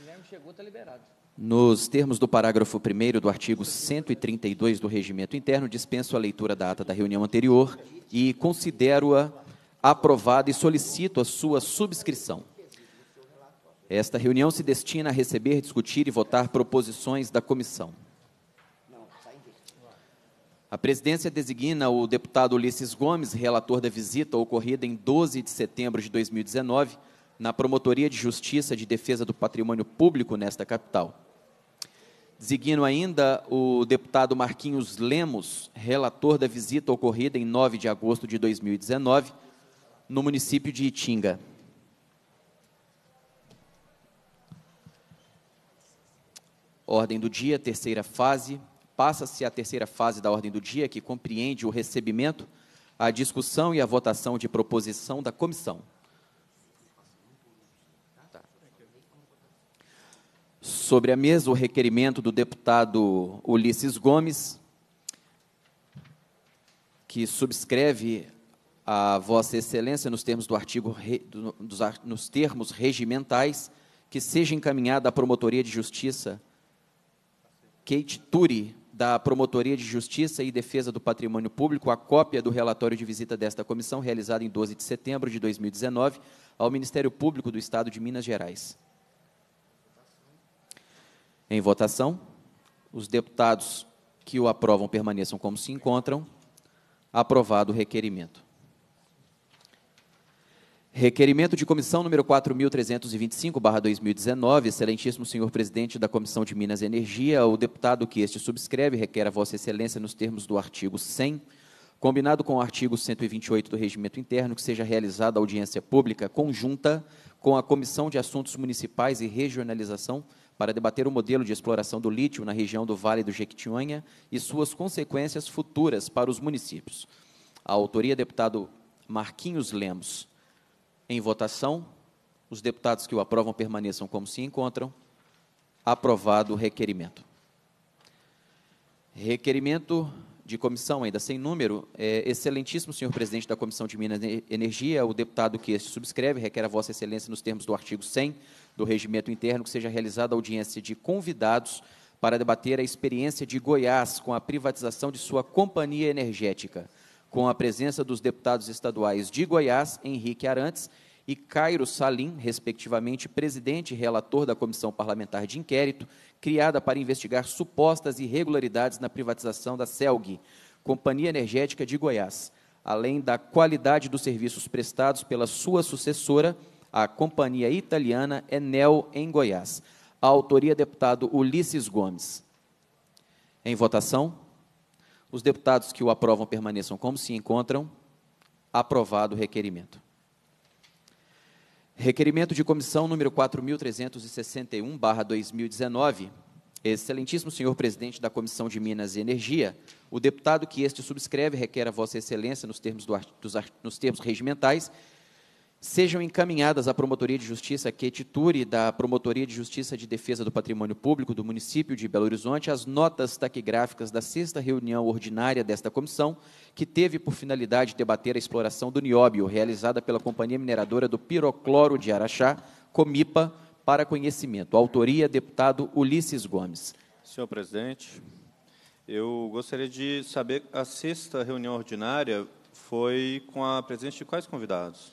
Guilherme chegou, está liberado. Nos termos do parágrafo 1º do artigo 132 do Regimento Interno, dispenso a leitura da ata da reunião anterior e considero-a aprovada e solicito a sua subscrição. Esta reunião se destina a receber, discutir e votar proposições da comissão. A presidência designa o deputado Ulisses Gomes, relator da visita ocorrida em 12 de setembro de 2019, na Promotoria de Justiça de Defesa do Patrimônio Público nesta capital. Designo ainda o deputado Marquinhos Lemos, relator da visita ocorrida em 9 de agosto de 2019, no município de Itinga. Ordem do dia, terceira fase. Passa-se a terceira fase da ordem do dia, que compreende o recebimento, a discussão e a votação de proposição da comissão. Sobre a mesa, o requerimento do deputado Ulisses Gomes, que subscreve a Vossa Excelência nos termos do artigo nos termos regimentais, que seja encaminhada à Promotoria de Justiça Kate Turi, da Promotoria de Justiça e Defesa do Patrimônio Público, a cópia do relatório de visita desta comissão, realizada em 12 de setembro de 2019, ao Ministério Público do Estado de Minas Gerais. Em votação, os deputados que o aprovam permaneçam como se encontram. Aprovado o requerimento. Requerimento de comissão número 4.325/2019, excelentíssimo senhor presidente da Comissão de Minas e Energia, o deputado que este subscreve requer a Vossa Excelência nos termos do artigo 100, combinado com o artigo 128 do Regimento Interno, que seja realizada audiência pública conjunta com a Comissão de Assuntos Municipais e Regionalização para debater o modelo de exploração do lítio na região do Vale do Jequitinhonha e suas consequências futuras para os municípios. A autoria, deputado Marquinhos Lemos. Em votação, os deputados que o aprovam permaneçam como se encontram. Aprovado o requerimento. Requerimento de comissão, ainda sem número, excelentíssimo senhor presidente da Comissão de Minas e Energia, o deputado que este subscreve requer a Vossa Excelência nos termos do artigo 100 do Regimento Interno que seja realizada audiência de convidados para debater a experiência de Goiás com a privatização de sua companhia energética, com a presença dos deputados estaduais de Goiás, Henrique Arantes, e Cairo Salim, respectivamente, presidente e relator da Comissão Parlamentar de Inquérito, criada para investigar supostas irregularidades na privatização da CELG, Companhia Energética de Goiás, além da qualidade dos serviços prestados pela sua sucessora, a companhia italiana Enel, em Goiás. A autoria, deputado Ulisses Gomes. Em votação, os deputados que o aprovam permaneçam como se encontram. Aprovado o requerimento. Requerimento de comissão número 4.361/2019. Excelentíssimo senhor presidente da Comissão de Minas e Energia, o deputado que este subscreve requer a Vossa Excelência, nos termos regimentais, sejam encaminhadas à Promotoria de Justiça Kate Turi, da Promotoria de Justiça de Defesa do Patrimônio Público do município de Belo Horizonte, as notas taquigráficas da 6ª reunião ordinária desta comissão, que teve por finalidade debater a exploração do nióbio, realizada pela Companhia Mineradora do Pirocloro de Araxá, Comipa, para conhecimento. Autoria, deputado Ulisses Gomes. Senhor presidente, eu gostaria de saber, a 6ª reunião ordinária foi com a presença de quais convidados?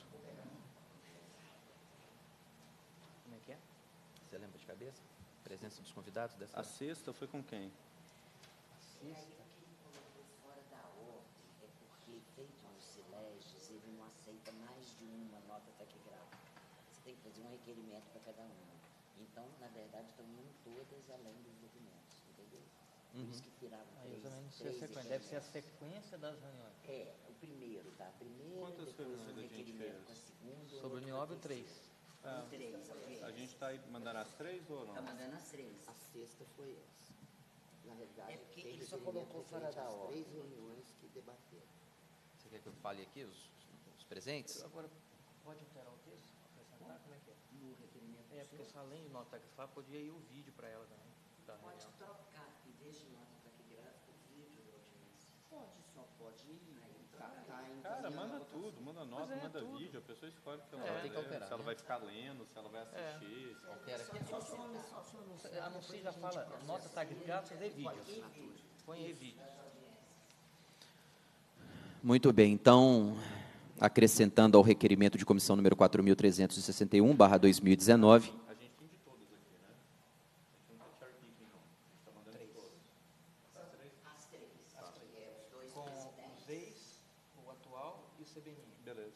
Presença dos convidados dessa... A 6ª foi com quem? A 6ª colocou fora da ordem, é porque, feito os sileges, ele não aceita mais de uma nota taquigráfica. Você tem que fazer um requerimento para cada uma. Então, na verdade, estão indo todas além dos documentos, entendeu? Por isso que tiraram Deve ser a sequência das reuniões. O primeiro, tá? Primeiro, quantas depois reuniões um a gente requerimento fez? com a segunda. Sobre o nióbio, 3. A gente está mandando as 3 ou não? Está mandando as 3. A 6ª foi essa. Na realidade, É porque tem ele só requerimento colocou fora referente da às ordem. 3 reuniões que debateram. Você quer que eu fale aqui os presentes? Agora, pode alterar o texto? Acrescentar? Como é que é? No requerimento. Porque só além de nota taquigráfica, podia ir o vídeo para ela também. Pode trocar, em vez de nota taquigráfica, o vídeo da audiência. Pode, só pode ir. Aí, Cara, manda tudo, manda nota, manda vídeo, a pessoa escolhe o que ela vai tem que ler, alterar, se ela né? vai ficar lendo, se ela vai assistir. se- Altera aqui. Anuncia já fala nota taquigráficas e vídeos. Põe aí vídeos. Muito bem, então, acrescentando ao requerimento de comissão número 4.361/2019, A gente tem de todas aqui, né? A gente não tem cherry picking, não. A gente está mandando de todas. Com o VEIS, o atual e o CBN. Beleza.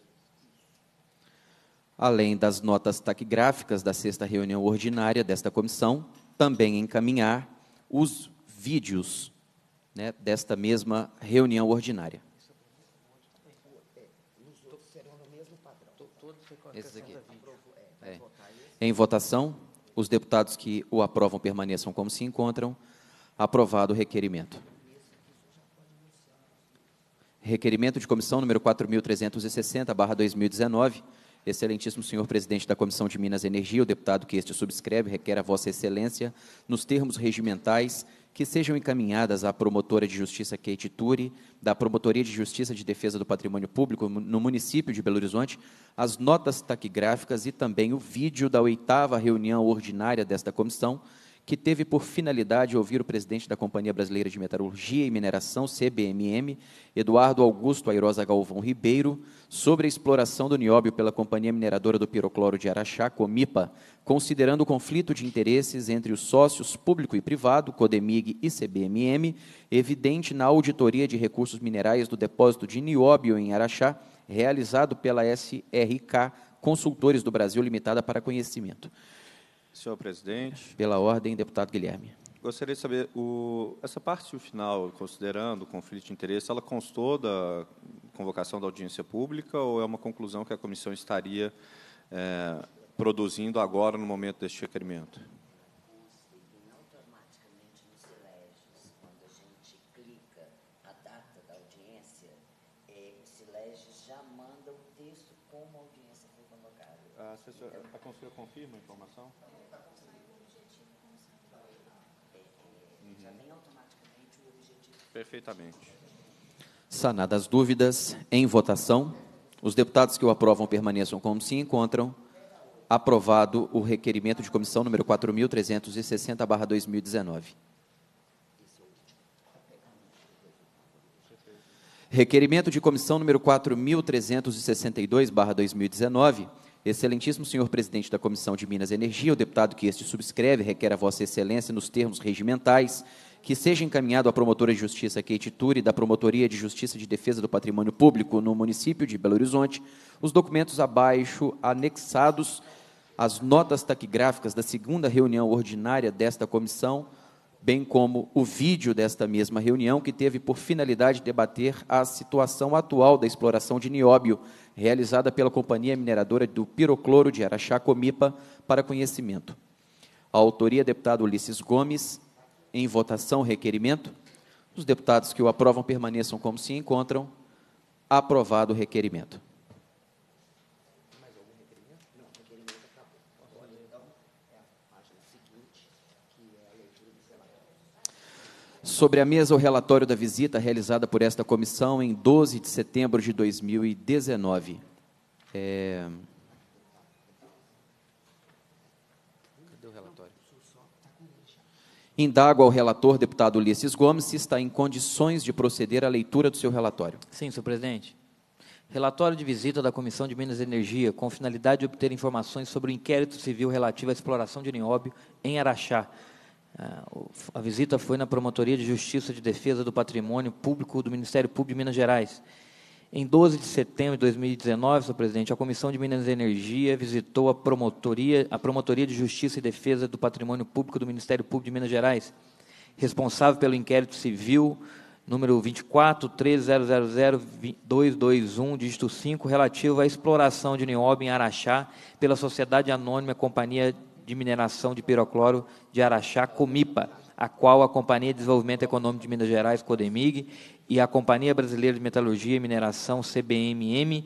além das notas taquigráficas da sexta reunião ordinária desta comissão, também encaminhar os vídeos, né, desta mesma reunião ordinária. Nos outros serão no mesmo padrão. Todos você Esses aqui. acrescenta vídeo. É. Votar esse. Em votação, os deputados que o aprovam permaneçam como se encontram. Aprovado o requerimento. Requerimento de comissão número 4.360/2019. Excelentíssimo senhor presidente da Comissão de Minas e Energia, o deputado que este subscreve requer a Vossa Excelência, nos termos regimentais, que sejam encaminhadas à promotora de justiça Kate Turi, da Promotoria de Justiça de Defesa do Patrimônio Público no município de Belo Horizonte, as notas taquigráficas e também o vídeo da 8ª reunião ordinária desta comissão, que teve por finalidade ouvir o presidente da Companhia Brasileira de Metalurgia e Mineração, CBMM, Eduardo Augusto Airosa Galvão Ribeiro, sobre a exploração do nióbio pela Companhia Mineradora do Pirocloro de Araxá, Comipa, considerando o conflito de interesses entre os sócios público e privado, Codemig e CBMM, evidente na auditoria de recursos minerais do depósito de nióbio em Araxá, realizado pela SRK Consultores do Brasil Limitada para conhecimento. Senhor presidente, Pela ordem, deputado Guilherme. gostaria de saber, essa parte final, considerando o conflito de interesse, ela constou da convocação da audiência pública ou é uma conclusão que a comissão estaria produzindo agora, no momento deste requerimento? E automaticamente nos Sileges, quando a gente clica a data da audiência, o Sileges já manda o texto como a audiência foi convocada. A conselheira confirma a informação? Já vem automaticamente o objetivo. Perfeitamente. Sanadas as dúvidas, em votação, os deputados que o aprovam permaneçam como se encontram. Aprovado o requerimento de comissão número 4.360/2019. Requerimento de comissão número 4.362/2019. Excelentíssimo senhor presidente da Comissão de Minas e Energia, o deputado que este subscreve requer a Vossa Excelência, nos termos regimentais, que seja encaminhado à promotora de justiça Kate Turi, da Promotoria de Justiça de Defesa do Patrimônio Público no município de Belo Horizonte, os documentos abaixo anexados às notas taquigráficas da segunda reunião ordinária desta comissão, bem como o vídeo desta mesma reunião, que teve por finalidade debater a situação atual da exploração de nióbio, realizada pela Companhia Mineradora do Pirocloro de Araxá, Comipa, para conhecimento. A autoria, deputado Ulisses Gomes. Em votação, requerimento. Os deputados que o aprovam permaneçam como se encontram. Aprovado o requerimento. Mais algum requerimento? Não, o requerimento acabou. Agora, então, é a página seguinte, que é a leitura dos relatórios. Sobre a mesa, o relatório da visita realizada por esta comissão em 12 de setembro de 2019. Cadê o relatório? Indago ao relator, deputado Ulisses Gomes, se está em condições de proceder à leitura do seu relatório. Sim, senhor presidente. Relatório de visita da Comissão de Minas e Energia, com finalidade de obter informações sobre o inquérito civil relativo à exploração de nióbio em Araxá. A visita foi na Promotoria de Justiça de Defesa do Patrimônio Público do Ministério Público de Minas Gerais. Em 12 de setembro de 2019, senhor presidente, a Comissão de Minas e Energia visitou a Promotoria de Justiça e Defesa do Patrimônio Público do Ministério Público de Minas Gerais, responsável pelo inquérito civil número 24.3000.221, dígito 5, relativo à exploração de nióbio em Araxá pela Sociedade Anônima Companhia de Mineração de Pirocloro de Araxá, Comipa, a qual a Companhia de Desenvolvimento Econômico de Minas Gerais, Codemig, e a Companhia Brasileira de Metalurgia e Mineração, CBMM,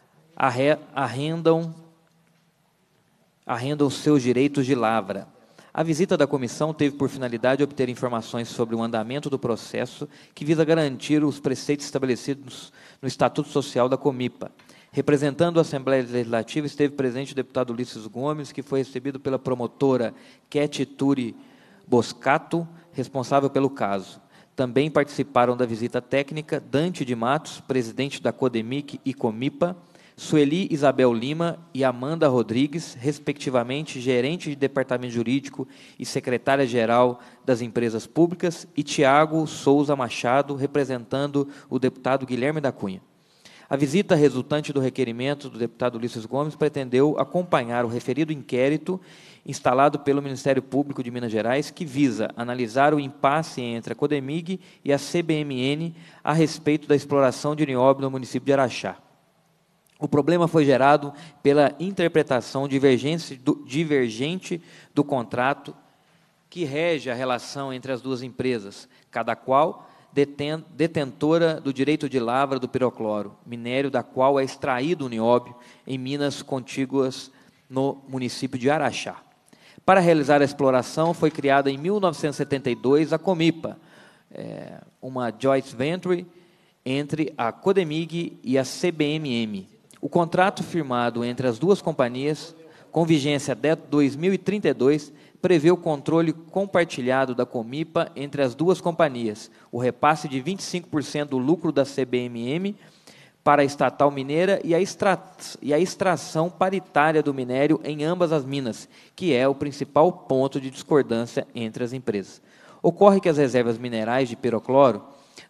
arrendam seus direitos de lavra. A visita da comissão teve por finalidade obter informações sobre o andamento do processo que visa garantir os preceitos estabelecidos no Estatuto Social da Comipa. Representando a Assembleia Legislativa, esteve presente o deputado Ulisses Gomes, que foi recebido pela promotora Keti Turi Boscato, responsável pelo caso. Também participaram da visita técnica Dante de Matos, presidente da Codemic e Comipa, Sueli Isabel Lima e Amanda Rodrigues, respectivamente gerente de departamento jurídico e secretária-geral das empresas públicas, e Tiago Souza Machado, representando o deputado Guilherme da Cunha. A visita resultante do requerimento do deputado Ulisses Gomes pretendeu acompanhar o referido inquérito instalado pelo Ministério Público de Minas Gerais, que visa analisar o impasse entre a Codemig e a CBMN a respeito da exploração de nióbio no município de Araxá. O problema foi gerado pela interpretação divergente do contrato que rege a relação entre as duas empresas, cada qual detentora do direito de lavra do pirocloro, minério da qual é extraído o nióbio em minas contíguas no município de Araxá. Para realizar a exploração, foi criada em 1972 a Comipa, uma joint venture entre a Codemig e a CBMM. O contrato firmado entre as duas companhias, com vigência até 2032, prevê o controle compartilhado da Comipa entre as duas companhias, o repasse de 25% do lucro da CBMM para a estatal mineira e a extração paritária do minério em ambas as minas, que é o principal ponto de discordância entre as empresas. Ocorre que as reservas minerais de pirocloro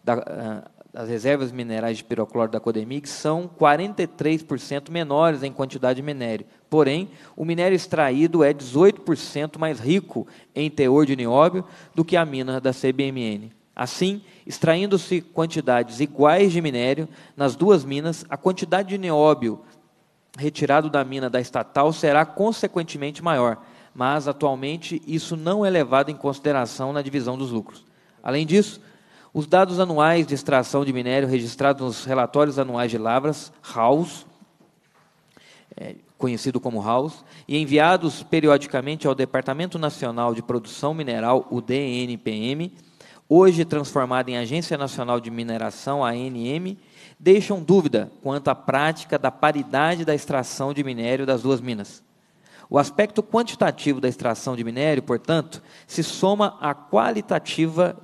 da Codemig são 43% menores em quantidade de minério. Porém, o minério extraído é 18% mais rico em teor de nióbio do que a mina da CBMN. Assim, extraindo-se quantidades iguais de minério nas duas minas, a quantidade de nióbio retirado da mina da estatal será consequentemente maior, mas atualmente isso não é levado em consideração na divisão dos lucros. Além disso, os dados anuais de extração de minério registrados nos relatórios anuais de lavras, RAUs, conhecido como RAUs, e enviados periodicamente ao Departamento Nacional de Produção Mineral, o DNPM, hoje transformado em Agência Nacional de Mineração, ANM, deixam dúvida quanto à prática da paridade da extração de minério das duas minas. O aspecto quantitativo da extração de minério, portanto, se soma à qualitativa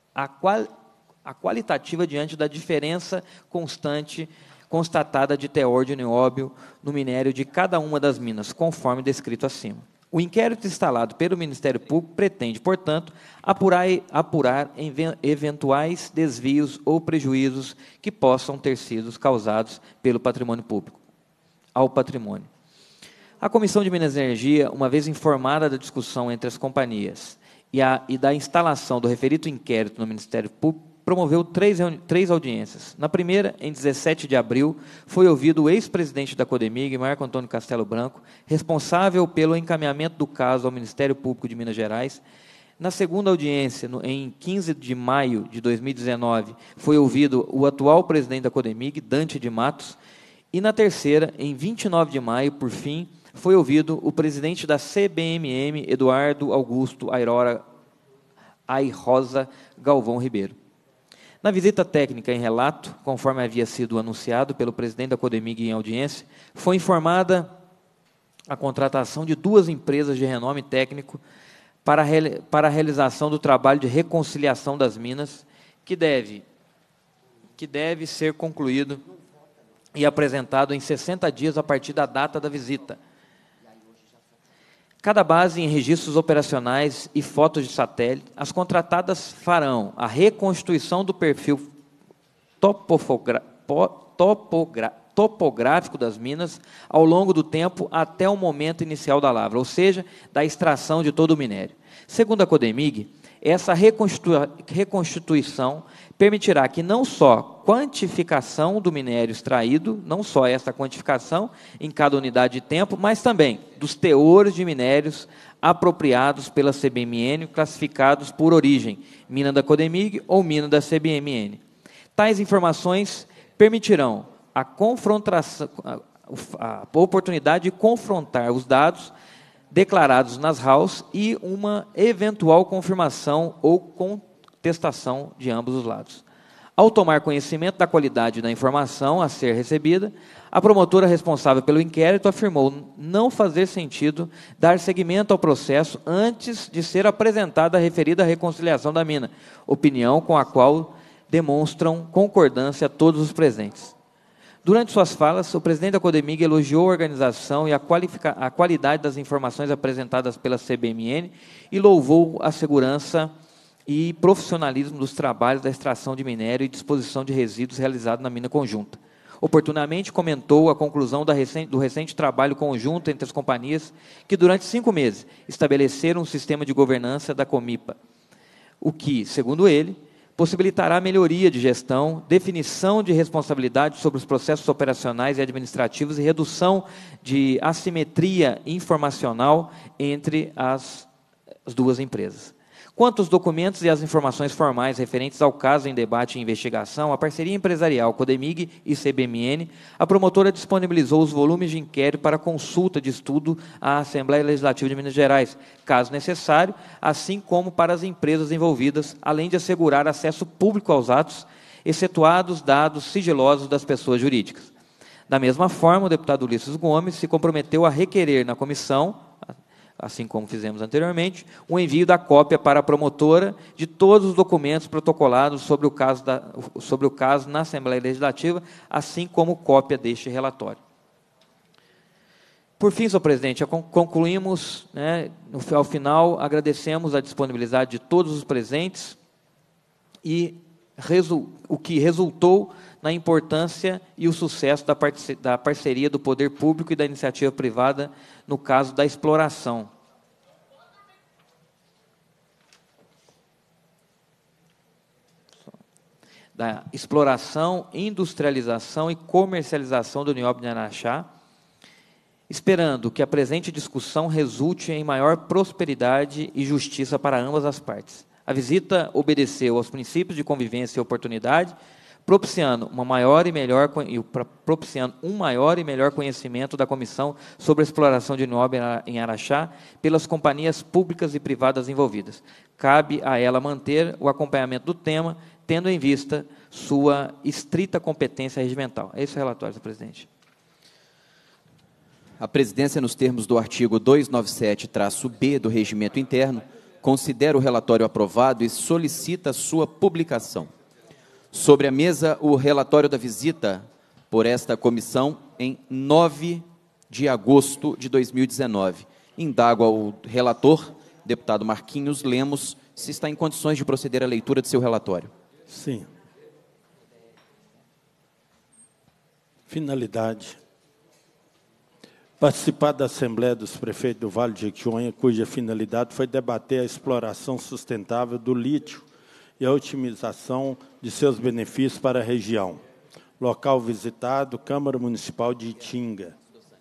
diante da diferença constatada de teor de nióbio no minério de cada uma das minas, conforme descrito acima. O inquérito instalado pelo Ministério Público pretende, portanto, apurar eventuais desvios ou prejuízos que possam ter sido causados pelo patrimônio público ao patrimônio. A Comissão de Minas e Energia, uma vez informada da discussão entre as companhias e da instalação do referido inquérito no Ministério Público, promoveu três audiências. Na primeira, em 17 de abril, foi ouvido o ex-presidente da Codemig, Marco Antônio Castelo Branco, responsável pelo encaminhamento do caso ao Ministério Público de Minas Gerais. Na segunda audiência, em 15 de maio de 2019, foi ouvido o atual presidente da Codemig, Dante de Matos. E na terceira, em 29 de maio, por fim, foi ouvido o presidente da CBMM, Eduardo Augusto Airosa Galvão Ribeiro. Na visita técnica em relato, conforme havia sido anunciado pelo presidente da Codemig em audiência, foi informada a contratação de duas empresas de renome técnico para a realização do trabalho de reconciliação das minas, que deve ser concluído e apresentado em 60 dias a partir da data da visita. Cada base em registros operacionais e fotos de satélite, as contratadas farão a reconstituição do perfil topográfico das minas ao longo do tempo até o momento inicial da lavra, ou seja, da extração de todo o minério. Segundo a Codemig, essa reconstituição permitirá que não só quantificação do minério extraído, não só essa quantificação em cada unidade de tempo, mas também dos teores de minérios apropriados pela CBMN, classificados por origem, mina da Codemig ou mina da CBMN. Tais informações permitirão a oportunidade de confrontar os dados declarados nas RAUs e uma eventual confirmação ou contestação de ambos os lados. Ao tomar conhecimento da qualidade da informação a ser recebida, a promotora responsável pelo inquérito afirmou não fazer sentido dar seguimento ao processo antes de ser apresentada a referida reconciliação da mina, opinião com a qual demonstram concordância todos os presentes. Durante suas falas, o presidente da Codemig elogiou a organização e a qualidade das informações apresentadas pela CBMN e louvou a segurança e profissionalismo dos trabalhos da extração de minério e disposição de resíduos realizado na mina conjunta. Oportunamente comentou a conclusão do recente trabalho conjunto entre as companhias que, durante 5 meses, estabeleceram um sistema de governança da Comipa, o que, segundo ele, possibilitará a melhoria de gestão, definição de responsabilidade sobre os processos operacionais e administrativos e redução de assimetria informacional entre as duas empresas. Quanto aos documentos e às informações formais referentes ao caso em debate e investigação, a parceria empresarial Codemig e CBMN, a promotora disponibilizou os volumes de inquérito para consulta de estudo à Assembleia Legislativa de Minas Gerais, caso necessário, assim como para as empresas envolvidas, além de assegurar acesso público aos atos, excetuados dados sigilosos das pessoas jurídicas. Da mesma forma, o deputado Ulisses Gomes se comprometeu a requerer na comissão, assim como fizemos anteriormente, o envio da cópia para a promotora de todos os documentos protocolados sobre o caso na Assembleia Legislativa, assim como cópia deste relatório. Por fim, senhor presidente, concluímos, ao final, agradecemos a disponibilidade de todos os presentes e o que resultou na importância e o sucesso da parceria do poder público e da iniciativa privada no caso da exploração. Da exploração, industrialização e comercialização do nióbio de Araxá, esperando que a presente discussão resulte em maior prosperidade e justiça para ambas as partes. A visita obedeceu aos princípios de convivência e oportunidade, propiciando um maior e melhor conhecimento da comissão sobre a exploração de nióbio em Araxá pelas companhias públicas e privadas envolvidas. Cabe a ela manter o acompanhamento do tema, tendo em vista sua estrita competência regimental. Esse é o relatório, senhor presidente. A presidência, nos termos do artigo 297-B do Regimento Interno, considera o relatório aprovado e solicita sua publicação. Sobre a mesa, o relatório da visita por esta comissão em 9 de agosto de 2019. Indago ao relator, deputado Marquinhos Lemos, se está em condições de proceder à leitura de seu relatório. Sim. Finalidade. Participar da Assembleia dos Prefeitos do Vale de Jequitinhonha, cuja finalidade foi debater a exploração sustentável do lítio e a otimização de seus benefícios para a região. Local visitado, Câmara Municipal de Itinga.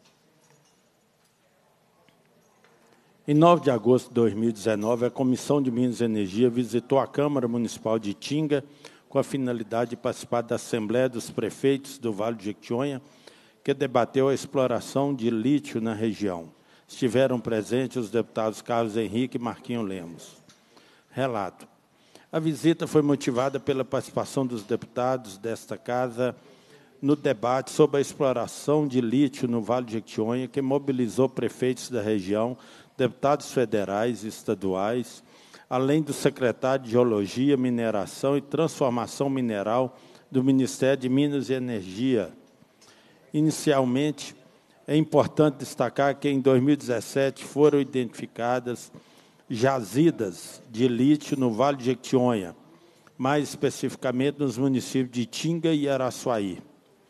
Em 9 de agosto de 2019, a Comissão de Minas e Energia visitou a Câmara Municipal de Itinga com a finalidade de participar da Assembleia dos Prefeitos do Vale de Jequitinhonha, que debateu a exploração de lítio na região. Estiveram presentes os deputados Carlos Henrique e Marquinhos Lemos. Relato. A visita foi motivada pela participação dos deputados desta Casa no debate sobre a exploração de lítio no Vale de Jequitinhonha, que mobilizou prefeitos da região, deputados federais e estaduais, além do secretário de Geologia, Mineração e Transformação Mineral do Ministério de Minas e Energia. Inicialmente, é importante destacar que, em 2017, foram identificadas jazidas de lítio no Vale de Jequitinhonha, mais especificamente nos municípios de Itinga e Araçuaí.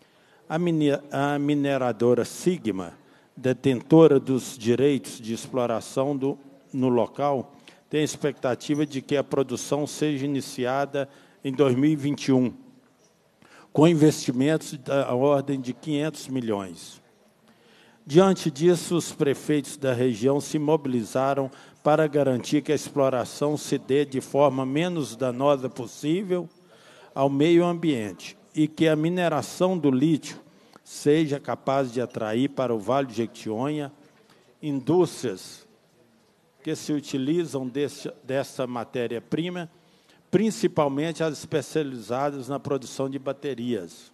A mineradora Sigma, detentora dos direitos de exploração no local, tem a expectativa de que a produção seja iniciada em 2021, com investimentos da ordem de 500 milhões. Diante disso, os prefeitos da região se mobilizaram para garantir que a exploração se dê de forma menos danosa possível ao meio ambiente e que a mineração do lítio seja capaz de atrair para o Vale de Jequitinhonha indústrias que se utilizam dessa matéria-prima, principalmente as especializadas na produção de baterias.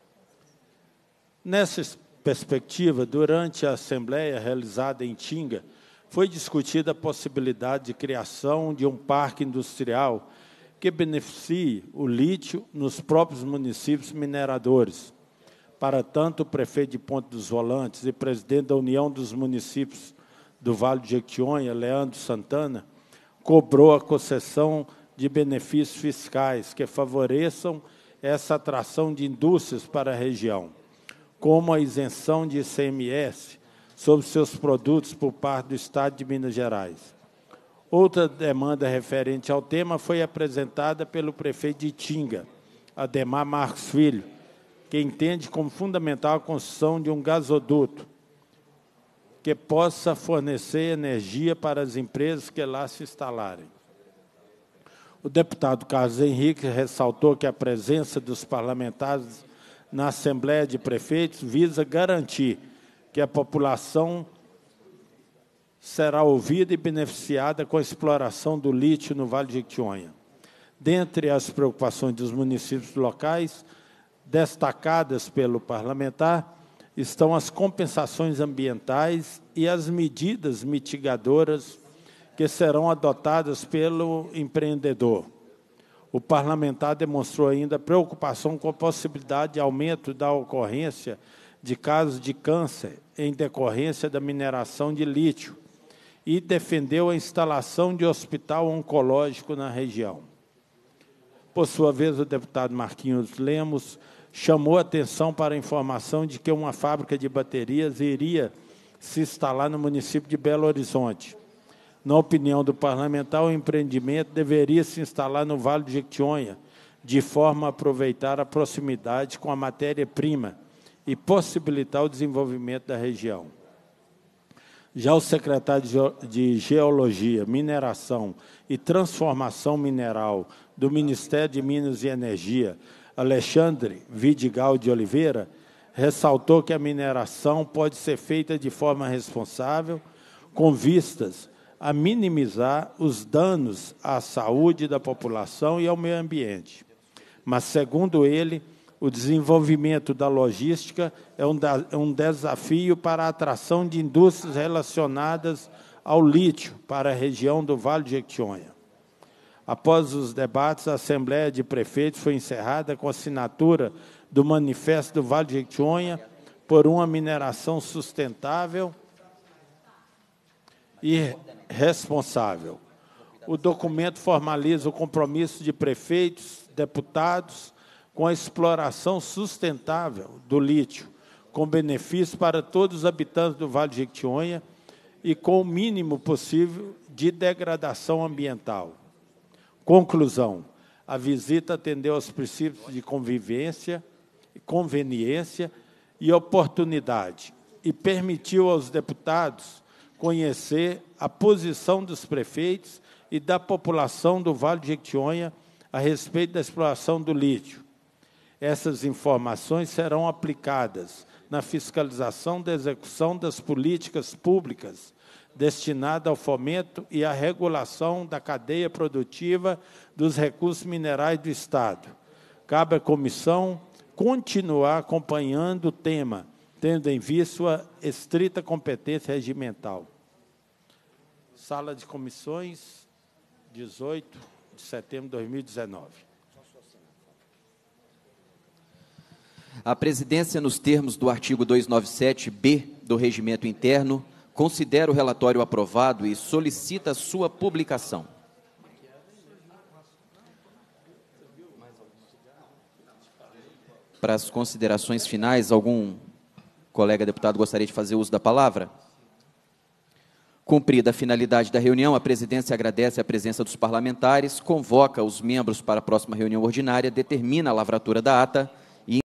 Nessa perspectiva, durante a assembleia realizada em Tinga, foi discutida a possibilidade de criação de um parque industrial que beneficie o lítio nos próprios municípios mineradores. Para tanto, o prefeito de Ponte dos Volantes e presidente da União dos Municípios do Vale do Jequitinhonha, Leandro Santana, cobrou a concessão de benefícios fiscais que favoreçam essa atração de indústrias para a região, como a isenção de ICMS sobre seus produtos por parte do Estado de Minas Gerais. Outra demanda referente ao tema foi apresentada pelo prefeito de Tinga, Ademar Marcos Filho, que entende como fundamental a construção de um gasoduto que possa fornecer energia para as empresas que lá se instalarem. O deputado Carlos Henrique ressaltou que a presença dos parlamentares na Assembleia de Prefeitos visa garantir que a população será ouvida e beneficiada com a exploração do lítio no Vale do Jequitinhonha. Dentre as preocupações dos municípios locais, destacadas pelo parlamentar, estão as compensações ambientais e as medidas mitigadoras que serão adotadas pelo empreendedor. O parlamentar demonstrou ainda preocupação com a possibilidade de aumento da ocorrência de casos de câncer em decorrência da mineração de lítio e defendeu a instalação de hospital oncológico na região. Por sua vez, o deputado Marquinhos Lemos chamou a atenção para a informação de que uma fábrica de baterias iria se instalar no município de Belo Horizonte. Na opinião do parlamentar, o empreendimento deveria se instalar no Vale do Jequitinhonha, de forma a aproveitar a proximidade com a matéria-prima e possibilitar o desenvolvimento da região. Já o secretário de Geologia, Mineração e Transformação Mineral do Ministério de Minas e Energia, Alexandre Vidigal de Oliveira, ressaltou que a mineração pode ser feita de forma responsável, com vistas a minimizar os danos à saúde da população e ao meio ambiente. Mas, segundo ele, o desenvolvimento da logística é um desafio para a atração de indústrias relacionadas ao lítio para a região do Vale do Jequitinhonha. Após os debates, a Assembleia de Prefeitos foi encerrada com a assinatura do Manifesto do Vale do Jequitinhonha por uma mineração sustentável e responsável. O documento formaliza o compromisso de prefeitos, deputados, com a exploração sustentável do lítio, com benefício para todos os habitantes do Vale do Jequitinhonha e com o mínimo possível de degradação ambiental. Conclusão: a visita atendeu aos princípios de convivência, conveniência e oportunidade e permitiu aos deputados conhecer a posição dos prefeitos e da população do Vale do Jequitinhonha a respeito da exploração do lítio. Essas informações serão aplicadas na fiscalização da execução das políticas públicas destinadas ao fomento e à regulação da cadeia produtiva dos recursos minerais do Estado. Cabe à comissão continuar acompanhando o tema, tendo em vista sua estrita competência regimental. Sala de Comissões, 18 de setembro de 2019. A presidência, nos termos do artigo 297-B do Regimento Interno, considera o relatório aprovado e solicita sua publicação. Para as considerações finais, algum colega deputado gostaria de fazer uso da palavra? Cumprida a finalidade da reunião, a presidência agradece a presença dos parlamentares, convoca os membros para a próxima reunião ordinária, determina a lavratura da ata